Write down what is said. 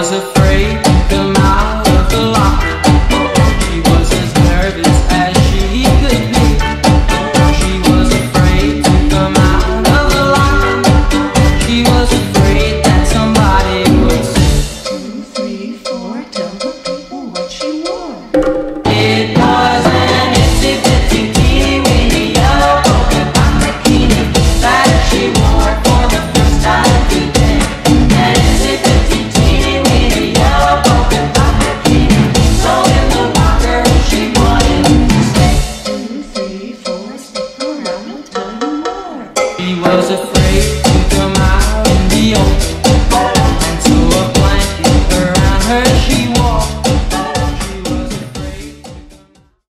was afraid to come out of the locker. She was as nervous as she could be. She was afraid to come out of the locker. She was afraid that somebody would say 2, 3, 4, tell the people what she wore. It was an itsy bitsy teeny weeny yellow polka dot bikini that she wore for the first time today. An itsy bitsy teeny weeny yellow polka dot bikini, so in the locker she wanted to stay. 2, 3, 4, stick around and tell you more. She was afraid